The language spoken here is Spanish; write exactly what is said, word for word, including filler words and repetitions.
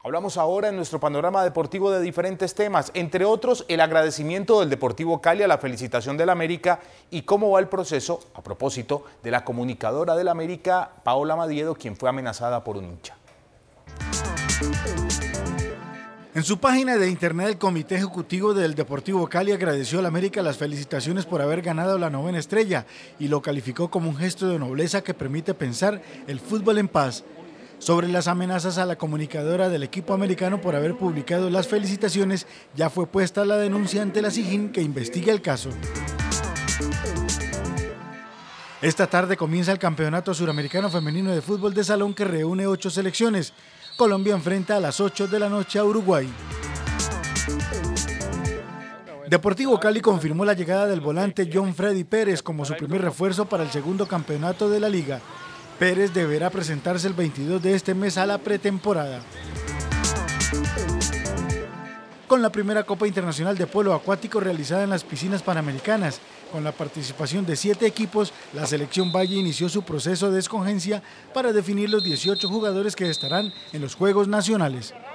Hablamos ahora en nuestro panorama deportivo de diferentes temas, entre otros el agradecimiento del Deportivo Cali a la felicitación del América y cómo va el proceso a propósito de la comunicadora del América, Paola Madiedo, quien fue amenazada por un hincha. En su página de internet, el Comité Ejecutivo del Deportivo Cali agradeció al América las felicitaciones por haber ganado la novena estrella y lo calificó como un gesto de nobleza que permite pensar el fútbol en paz. Sobre las amenazas a la comunicadora del equipo americano por haber publicado las felicitaciones, ya fue puesta la denuncia ante la SIJIN que investiga el caso. Esta tarde comienza el Campeonato Suramericano Femenino de Fútbol de Salón que reúne ocho selecciones. Colombia enfrenta a las ocho de la noche a Uruguay. Deportivo Cali confirmó la llegada del volante John Freddy Pérez como su primer refuerzo para el segundo campeonato de la liga. Pérez deberá presentarse el veintidós de este mes a la pretemporada. Con la primera Copa Internacional de Polo Acuático realizada en las piscinas panamericanas, con la participación de siete equipos, la selección Valle inició su proceso de escogencia para definir los dieciocho jugadores que estarán en los Juegos Nacionales.